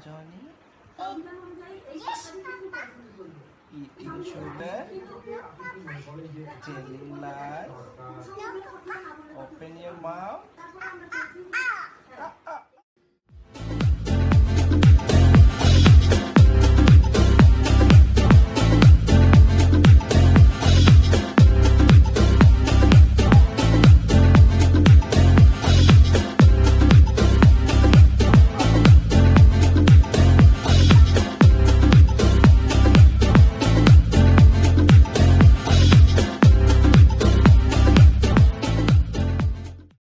Johnny? Yes. Eating sugar? Telling lies? Open your mouth?